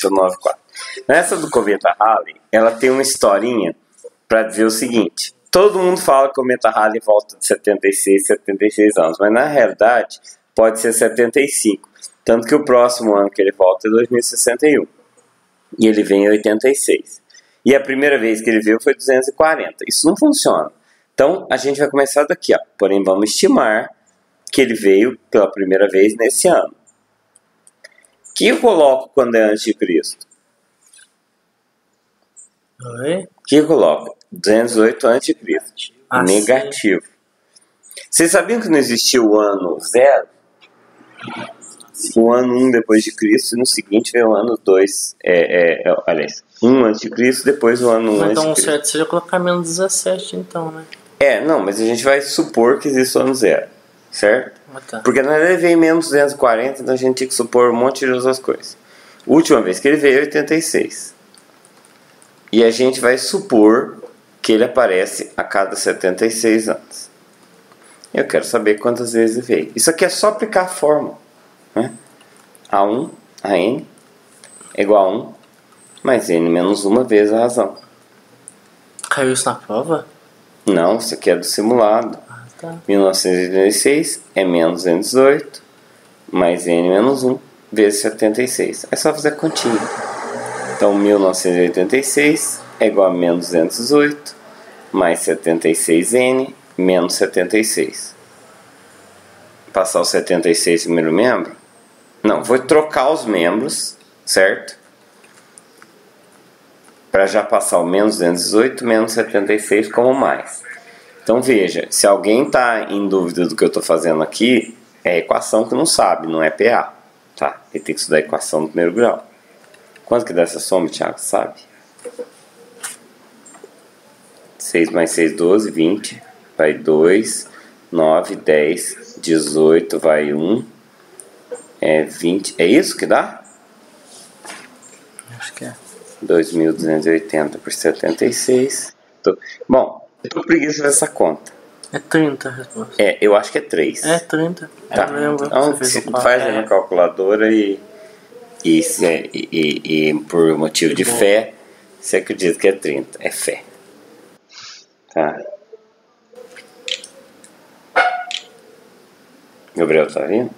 894. Nessa do cometa Halley, ela tem uma historinha para dizer o seguinte. Todo mundo fala que o cometa Halley volta de 76 anos, mas na realidade pode ser 75. Tanto que o próximo ano que ele volta é 2061. E ele vem em 86. E a primeira vez que ele veio foi 240. Isso não funciona. Então a gente vai começar daqui, ó. Porém, vamos estimar que ele veio pela primeira vez nesse ano. O que eu coloco quando é antes de Cristo? Oi? O que eu coloco? 208 a.C. Negativo. Vocês sabiam que não existia o ano 0? O ano 1 depois de Cristo, e no seguinte veio o ano 2. Aliás, 1 antes de Cristo, depois o ano 1 antes de Cristo. Então o certo seria colocar menos 17, então, né? Não, mas a gente vai supor que existe o ano 0, certo? Tá. Porque na verdade ele veio menos 240, então a gente tinha que supor um monte de outras coisas. A última vez que ele veio é 86. E a gente vai supor que ele aparece a cada 76 anos. Eu quero saber quantas vezes ele veio. Isso aqui é só aplicar a fórmula, né? A1, a n, é igual a 1, mais n menos uma vezes a razão. Caiu isso na prova? Não, isso aqui é do simulado. Tá. 1986 é menos 218, mais n menos 1, vezes 76. É só fazer a continha. Então, 1986 é igual a menos 218, mais 76n, menos 76. Passar o 76 primeiro membro? Não, vou trocar os membros, certo? Para já passar o menos 218, menos 76 como mais. Então veja, se alguém está em dúvida do que eu estou fazendo aqui, é equação que não sabe, não é PA. Tá? Ele tem que estudar a equação do primeiro grau. Quanto que dá essa soma, Thiago? Sabe? 6 mais 6, 12, 20. Vai 2, 9, 10, 18, vai 1. É 20. É isso que dá? Acho que é. 2.280 por 76. Bom, eu tô preguiça dessa conta. É 30 a resposta. Eu acho que é 3. É 30. Tá. Eu lembro. Então, Você faz aí na calculadora e por motivo de fé, você acredita que é 30. É fé. Tá. Gabriel, tá vendo?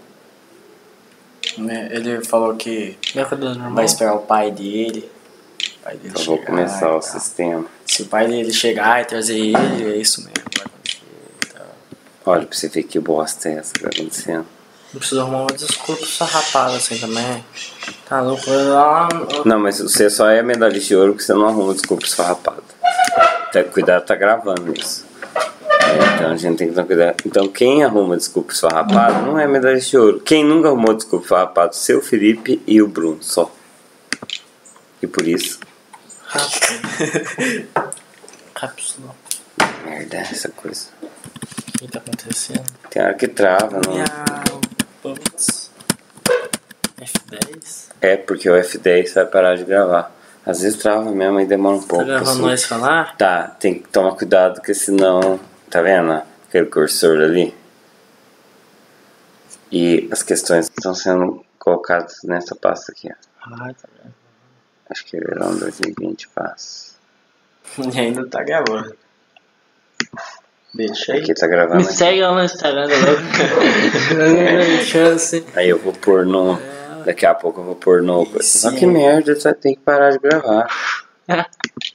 Ele falou que vai esperar o pai dele. Então vou começar o sistema. Se o pai dele chegar e trazer ele, é isso mesmo. Vai acontecer. Então. Olha pra você ver que bosta é essa que tá acontecendo. Não precisa arrumar uma desculpa sarrapada assim também. Tá louco? Não, mas você só é medalhista de ouro porque você não arruma desculpa esfarrapada. Cuidado, tá gravando isso. Então a gente tem que tomar cuidado. Então quem arruma desculpa esfarrapada não é medalhista de ouro. Quem nunca arrumou desculpa esfarrapada? O seu Felipe e o Bruno, só. E por isso... Cápsula. Merda, essa coisa. O que tá acontecendo? Tem hora que trava, não? Putz. F10? É, porque o F10 vai parar de gravar. Às vezes trava mesmo e demora um pouco. Tá gravando nós falar? Tá, tem que tomar cuidado, porque senão... Tá vendo aquele cursor ali? E as questões estão sendo colocadas nessa pasta aqui, ó. Tá vendo. Acho que é verão 2020 passa. E ainda tá gravando. Deixa aí. Aqui tá gravando. Me segue lá no Instagram, chance. Aí eu vou pôr no... Daqui a pouco eu vou pôr no... Só que merda, tem que parar de gravar.